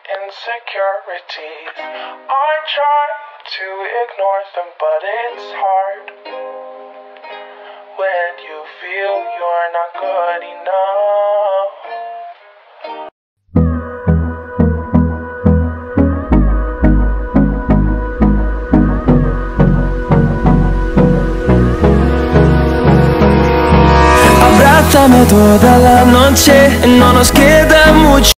insecurities. I try to ignore them, but it's hard when you feel you're not good enough. Abrázame toda la noche, no nos queda mucho.